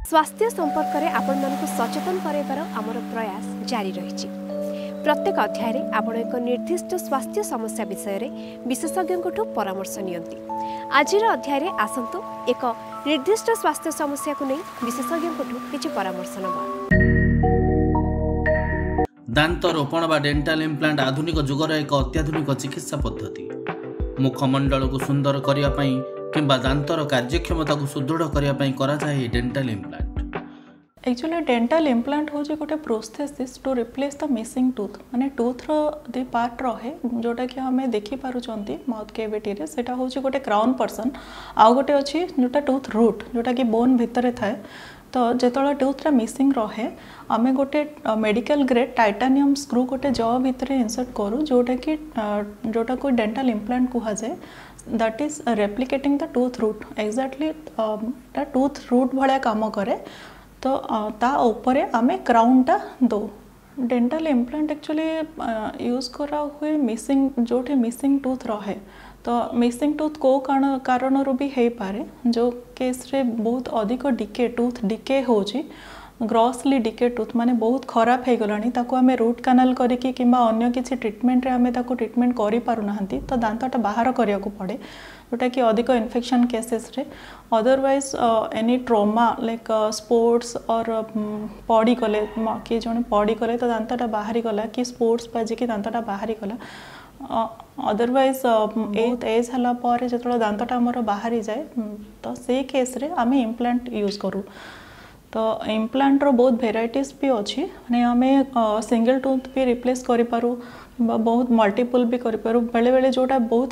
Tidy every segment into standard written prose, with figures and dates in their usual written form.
स्वास्थ्य संपर्क में आपण मानक सचेतन कराइबार आमर प्रयास जारी रही। प्रत्येक अध्याय आपण एक निर्दिष्ट स्वास्थ्य समस्या विषय में विशेषज्ञ परामर्श नियंती। आज अध्याय आसतु एक निर्दिष्ट स्वास्थ्य समस्या को नहीं विशेषज्ञ किसी परामर्श नवा। दांत रोपण बा डेंटाल इम्प्लांट आधुनिक जुगर एक अत्याधुनिक चिकित्सा पद्धति। मुखमंडल को सुंदर करने किंबा दांतर कार्यक्षमता को सुदृढ़ करने करा जाए dental implant. Actually dental implant हूँ गोटे prosthesis to replace the missing tooth माने टूथ रो दी पार्ट रहे जोटा कि आम देखी पारुचंती माउथ केविटी रे सेटा हूँ गोटे क्राउन पर्सन आउ गोटे अच्छी जोटा टूथ रूट जोटा कि बोन भितर थाए। तो जो टूथ रा मिसिंग रहे आम गोटे मेडिकल ग्रेड टाइटानियम स्क्रू गोटे जॉ भितर इंसर्ट करूँ जोटा को डेंटाल इम्प्लांट कहुए। That is replicating the tooth root exactly tooth root भाया काम करे। तो ता ऊपर आमे क्राउनटा दो डेंटाल इम्प्लांट एक्चुअली यूज करा हुए मिसिंग जोटे मिसिंग टूथ रहे। तो मिसिंग टूथ को कारण भी हो पारे जो केस रे बहुत अधिक डिके टूथ डिके होची ग्रॉसली डिके टूथ माने बहुत खराब हो गलानी ताको आमे रूट कैनाल करिकी किंबा अन्य किसी ट्रीटमेंट रे आमे ताको ट्रीटमेंट करि पारु नाहंती। तो दांतटा बाहर करिया को पड़े जोटा कि अधिक इन्फेक्शन केसेस रे। Otherwise any trauma like sports और पड़ी गले किए जन पड़ी गले तो दांतटा बाहरी गला कि स्पोर्ट्स बाजिकी दांतटा बाहरी गला। अदरवाइज एज हला पर जो दांतटा आमर बाहरी जाए तो से केस रे आमे इम्प्लांट यूज करूँ। तो इम्प्लांट रो बहुत भेराइटीज भी अच्छी माने आमे सिंगल टूथ भी रिप्लेस करि पारू बहुत मल्टीपल भी करि पारू बेले बेले जोटा बहुत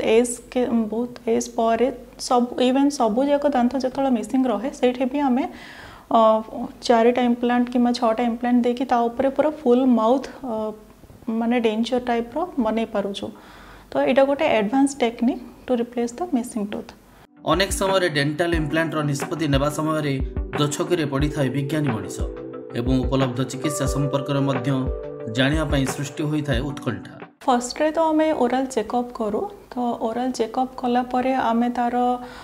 एज पर सब इवेन सबू जाक दांत जो मिसिंग रहे से भी आमे 4टा इम्प्लांट कि 6टा इम्प्लांट देकी ता ऊपर पूरा फुल माउथ माने डेंचर टाइप रो बनै पारुछु। तो एटा गोटे advance technique to replace the missing tooth. अनेक समय डेंटाल इम्प्लांट निष्पत्ति नेबा समय दोछकी पड़ी था विज्ञानी मनीष एवं उपलब्ध चिकित्सा संपर्क में जानापी सृष्टि होता है उत्कंठा। फर्स्ट रे तो आमे ओरल चेकअप करूँ। तो ओरल चेकअप कला परे आमे तार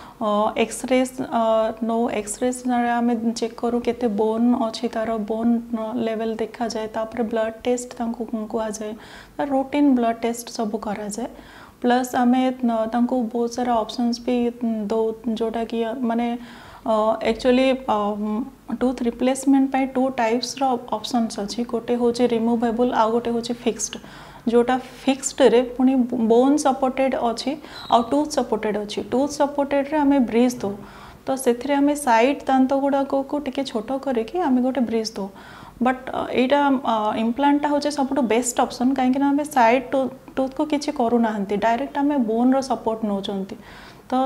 एक्सरेस नो एक्सरेस आमे चेक करूँ केते बोन अच्छी तार बोन लेवल देखा जाए तापर ब्लड टेस्ट कह जाए रूटीन ब्लड टेस्ट सब करा जाए। प्लस आमे तांको बहुत सारा ऑप्शंस भी दो जोटा कि माने एक्चुअली टूथ रिप्लेसमेंट पाई 2 टाइप्स रो ऑप्शंस अच्छी गोटे होचे रिमूवेबल आ गोटे होचे फिक्स्ड। जोटा फिक्स्ड रे पुनी बोन सपोर्टेड अच्छी आ टूथ सपोर्टेड अच्छी। टूथ सपोर्टेड रे आमे ब्रिज दो तो से आमे साइड दांत गुड़ा को टिके छोट करके आमे गोटे ब्रिज दो। बट यहाँ इम्प्लांटा हूँ सब बेस्ट ऑप्शन कहीं आम साइड टूथ को किसी करूना डायरेक्ट आम बोन रो सपोर्ट नौ। तो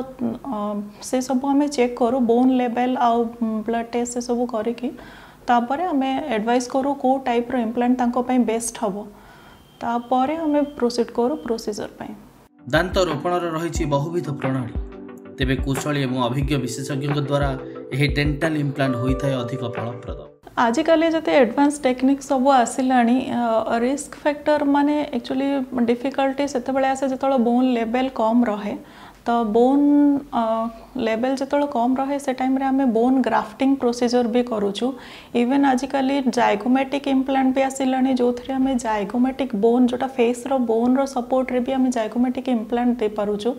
से सब आम चेक करूँ बोन लेवल आउ ब्लड टेस्ट से सब करिकी तापर आम एडवाइस करूँ को टाइप रो इम्प्लांट तांको पई बेस्ट हम तापर आम प्रोसीड करूँ प्रोसीजर पई। दांत रोपण रही बहुविध प्रणाली तेबे कुशली और अभिज्ञ विशेषज्ञ द्वारा यह डेंटाल इम्प्लांट होता है अधिक फलप्रद। आजिकल जते एडवांस टेक्निक सब आसिलानी रिस्क फैक्टर माने एक्चुअली डिफिकल्टी सेते आसे जो बोन लेवल कम रहे। तो बोन लेवल जो कम रहे से टाइम रे आमे बोन ग्राफ्टिंग प्रोसीजर भी करूचु। इवन आजिकल जाइगोमेटिक इम्प्लांट भी आसिलानी जो थरे आमे जाइगोमेटिक बोन जोटा फेस रो बोन रो सपोर्ट रे भी आमे जाइगोमेटिक इम्प्लांट दे पारुचु।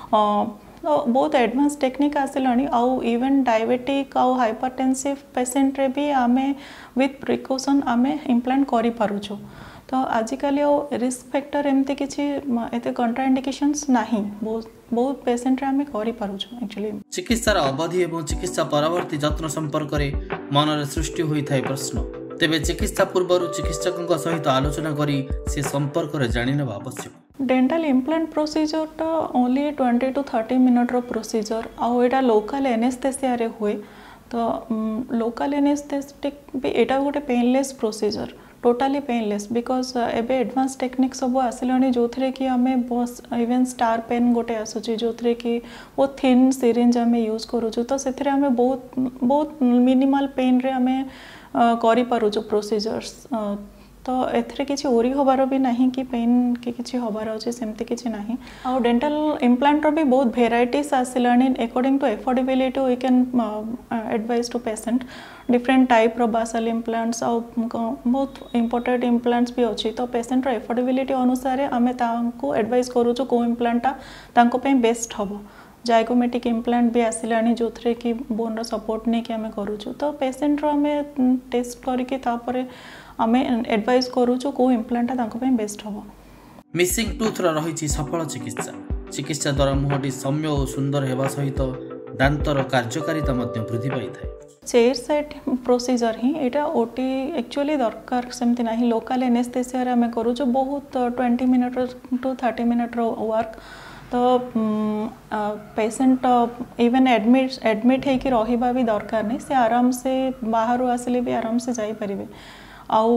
तो बहुत एडवांस टेक्निक आसिलानी आउ इवन डायबिटिक आउ हाइपरटेंसिव पेशेंट रे भी आमे विथ प्रिकॉशन आमे इम्प्लांट करि पारुचु। तो आजिकल रिस्क फैक्टर एमती किसी एते कंट्राइंडिकेशंस नहीं बहुत पेशेंट रे आमे करि पारुचु। एक्चुअली चिकित्सार अवधि एवं चिकित्सा परवर्ती जत्न संपर्क में मन सृष्टि होता है प्रश्न तेबे चिकित्सा पूर्व चिकित्सक सहित आलोचना करी से संपर्क में जाने आवश्यक। डेंटाल इम्प्लांट प्रोसीजर तो ओनली 20 to 30 मिनट रो प्रोसीजर आउ एटा लोकल एनेस्थेसिया रे हुए। तो लोकल एनेस्थेटिक भी एटा गोटे painless procedure totally painless because एबे एडवांस टेक्निक सब आसिलानी जो थे कि आमे बस इवन स्टार पेन गोटे आसुची जो थे कि वो थिन सिरिंज आमे यूज करूछु। तो से आमे बहुत मिनिमल पेन रे आमे करि पारुछु प्रोसीजर्स। तो एथिरे किसी ओरी होबार भी नहीं कि पेन कि किसी होबार अच्छे सेमती किसी नहीं आ डेंटल इम्प्लांट भी बहुत भेराइटीज आसिलानी according to affordability we can advise to patient different type रो बासल इम्प्लांट्स आ बहुत इंपोर्टेंट इम्प्लांट्स भी अच्छी तो पेशेंट रो एफोर्डेबिलिटी अनुसार आम तांको एडवाइज करूँ को इम्प्लांटा तांको पे बेस्ट हम जाइगोमेटिक इम्प्लांट भी आसिलानी जो थे कि बोन रो सपोर्ट नहीं कि आम करूँ तो पेशेंट रो आम टेस्ट करके तापरे आम एडवाइज करूँ को इम्प्लांटा तांको पे बेस्ट हम मिसिंग टूथ रही सफल चिकित्सा चिकित्सा द्वारा मुहटी सौम्य और सुंदर होगा सहित दांतर कार्यकारिता वृद्धि पाई था चेयर सेट प्रोसीजर ही एटा ओटी एक्चुअली दरकार सेमती नहीं लोकल एनेस्थेसिया आम करूँ बहुत 20 मिनट टू 30 मिनट वर्क तो पेशेंट इवन एडमिट होकर रहिबा भी दरकार नहीं से आराम से बाहर आसिले भी आराम से जाइपर आउ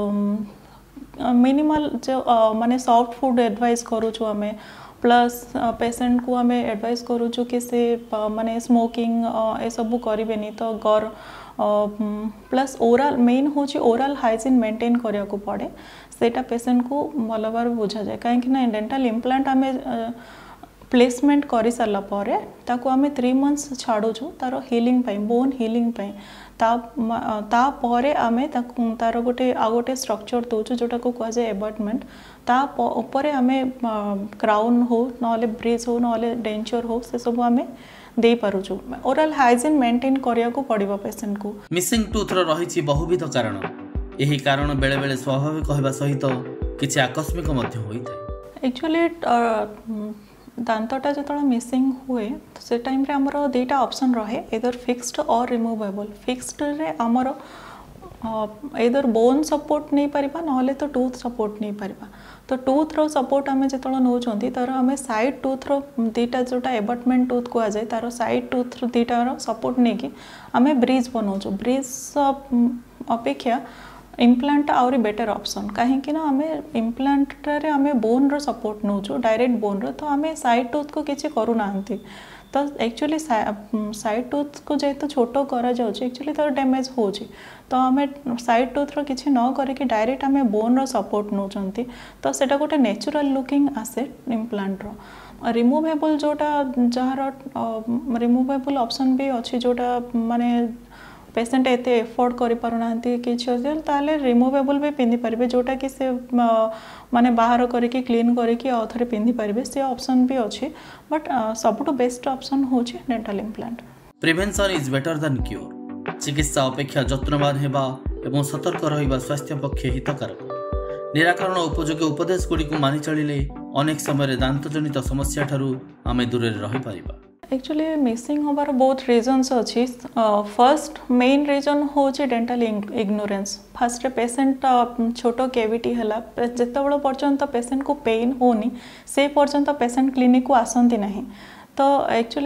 मिनिमल जो माने सॉफ्ट फूड एडवाइस करूँ आम प्लस पेशेंट को आम एडवाइस करूँ कि से माने स्मोकिंग ए सब करें तो गर प्लस ओराल मेन हूँ ओराल हाइजीन मेंटेन करने को पड़े सेटा पेशेंट को भल भाव बुझा जाए कहीं डेंटल इम्प्लांट आम प्लेसमेंट कर सारा ताको आम 3 मंथ्स छाड़ू तार हिलिंग बोन हिलिंग तापर आम तार गोटे स्ट्रक्चर दौचु जोटा को कह जाए एबटमेंट तापर आम क्राउन हो ना ब्रिज हो ना डेंचर हो से सब आम दे पारुछु ओरल हाइजीन मेंटेन करिया को पड़िबो पेशेंट को मिसिंग टूथ रही बहुविध कारण यही कारण बेले बेले स्वाभाविक होगा सहित किसी आकस्मिक एक्चुअली दांतटा जो मिसिंग हुए तो से टाइम रे हमरो दुईटा ऑप्शन रहे इधर फिक्स्ड और रिमूवेबल फिक्स्ड रे हमरो इधर बोन सपोर्ट नहीं पारिबा नहले तो टूथ सपोर्ट नहीं पारिबा तो टूथ रो सपोर्ट आम जो नौकरी तार आम साइड टूथ रो दुईटा जोटा एबटमेंट टूथ कह जाए तार साइड टूथ दुईटार सपोर्ट नहीं कि आम ब्रिज बनाऊँ ब्रिज अपेक्षा इम्प्लांट आउरी बेटर ऑप्शन कहीं आम इम्प्लांट आम बोन रो सपोर्ट नौ डायरेक्ट बोन रो तो आम साइड टूथ को किसी करूना तो एक्चुअली साइड टूथ को जेहेतु छोट करा एक्चुअली तार डैमेज हो तो आम साइड टूथ रो किसी न करके डायरेक्ट आम बोन रो सपोर्ट नौ तो सेटा गोटे नेचुरल लुकिंग आसे इम्प्लांट रो रिमूवेबल जोटा जार रिमूवेबल ऑप्शन भी अच्छी जोटा माने पेशेंट एते एफोर्ड करि पारुना कि ताले रिमूवेबल भी पिंधि पारे जोटा कि से माने बाहर करके क्लीन करके आउ थे पिंधि पारे से ऑप्शन भी अच्छी बट सबुठु बेस्ट ऑप्शन होची dental implant prevention is better than cure चिकित्सा अपेक्षा जत्नवान हेबा एवं सतर्क रहिबा स्वास्थ्य पक्षे हितकारक निराकरण उपयोगी उपदेश गुड़ी को मानि चलिले अनेक समय दांतजनित समस्या ठारू आमे दूर रही पारिबा एक्चुअली मिसिंग होबार बहुत रीजन्स अच्छी फर्स्ट मेन रीजन हूँ डेंटल इग्नोरेंस फास्ट पेशेंट छोट कैविटी है जिते पर्यंत पेशेंट को पेन होनी से पर्यंत पेशेंट क्लिनिक को आसती नहीं तो एक्चुअली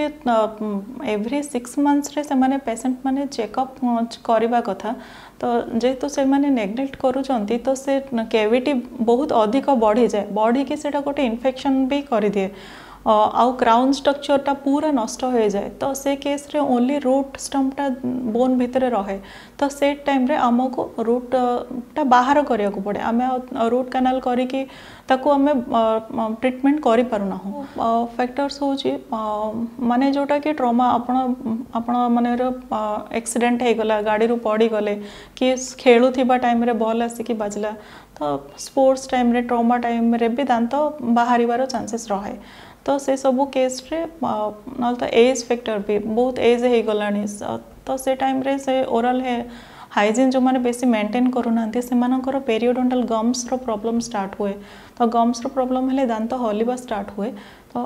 एवरी 6 मंथ्स रे से माने पेशेंट माने चेकअप करवा कथा तो जेहेतु से माने नेग्लेक्ट करूचंती तो से कैविटी बहुत अधिक बढ़ी जाए बढ़ी कि सेटा गोटे इन्फेक्शन भी कर दिए आउ क्राउन स्ट्रक्चरटा पूरा नष्ट हो जाए तो से केस रे ओनली रूट स्टम्पटा बोन भितर रहे तो से टाइम रे आमको रूटा बाहर करिया को पड़े आम रूट कैनाल करिकी ताको आम ट्रीटमेंट करि पारुना हो फैक्टर्स होची माने जोटा कि ट्रॉमा आपण माने एक्सीडेंट हो गला गाड़ी रू पड़ी गले कि खेलुथिबा टाइम रे बॉल आसिकी बाजला तो स्पोर्ट्स टाइम रे ट्रॉमा टाइम रे भी दांत बाहरिबार चांसेस रहे तो से सबू केस रे ना तो एज फैक्टर भी बहुत एज हो गलानी तो से टाइम रे से ओरल है हाइजीन जो मैंने बेसी मेंटेन करूना से पेरियोडोंटल गम्स रो प्रॉब्लम स्टार्ट हुए तो गम्स रो प्रॉब्लम हेले दांत हलिबा स्टार्ट हुए तो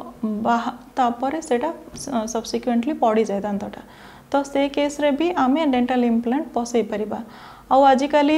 तापर सेटा सब्सिक्वेंटली पड़ी जाए दांतटा तो से केस रे भी आम डेंटल इम्प्लांट पसई परिबा आउ आजिकाली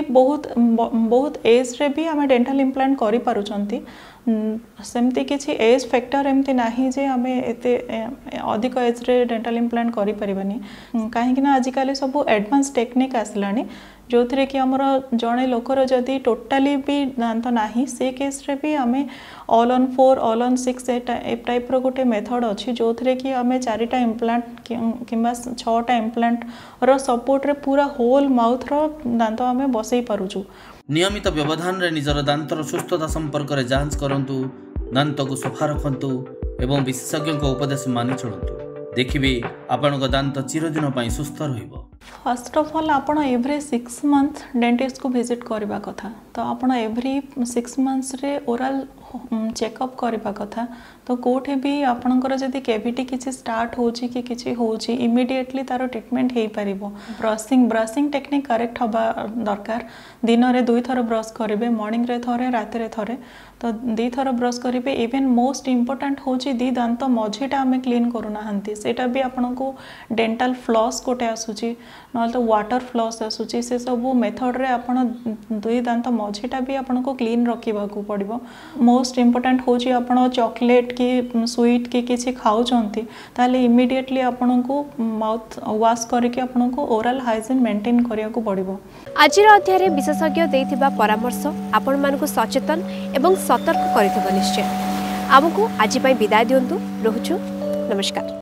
बहुत एज रे भी आम डेंटल इम्प्लांट करि पारुचंती सेमती किसी एज फैक्टर एमती नहीं जे आम एते अधिक एज रे डेंटल इम्प्लांट करि परिबानी कहीं आजिकाली सब एडवांस टेक्निक आसलानी जो थे कि आमर जड़े लोकर जदि टोटाली भी दांत नाही से केस रे भी आम ऑल ऑन 4 ऑल ऑन 6 ए टाइप रो गोटे मेथड अच्छी जो थे कि आम 4टा इम्प्लांट किंबा 6टा इम्प्लांट रो सपोर्ट रे पूरा होल माउथ रो दांत आम बसई पारुछु नियमित व्यवधान रे निजर दांतर सुस्थता संपर्क रे जांच करंतु, दांत को सफा रखंतु एवं विशेषज्ञ को उपदेश मानि चलंतु। देखिबे आपनक दांत चिरदिन पई सुस्थ रहिबो। फर्स्ट ऑफ ऑल आपण एवरी 6 मंथ डेंटिस्ट को विजिट करबा कथा। तो आपण एवरी 6 मंथ्स रे ओरल चेकअप करबा कथा। तो कोठे भी आपणकर जदि कैविटी किछि स्टार्ट होछि कि किछि होछि इमीडिएटली तारो ट्रीटमेंट हेई परिबो। ब्रशिंग टेक्निक करेक्ट हबा दरकार। दिन रे 2 थर ब्रश करिवे, मॉर्निंग रे थरे, रात रे थरे। तो 2 थर ब्रश करिवे। इवन मोस्ट इंपोर्टेंट होछि दी दांत मझीटा हमें क्लीन करूना हंती, सेटा भी आपनको डेंटल फ्लॉस कोटे आसुछि, नल तो वाटर फ्लॉस आसुछि। से सब मेथड रे आपण 2 दांत मझीटा भी आपनको क्लीन रखिबा को पड़िबो। मोस्ट इंपोर्टेंट होछि आपण चॉकलेट कि स्वीट कि किछि खाउचंती ताले इमीडिएटली आपनको माउथ वाश करके आपनको ओरल हाइजीन मेंटेन करिया को पड़िबो। आजिर अध्याय विशेषज्ञ देथिबा परामर्श आपण मानकु सचेतन एवं सतर्क करिथिबो निश्चय। आमको आज विदाय दियंतु। रहुछु, नमस्कार।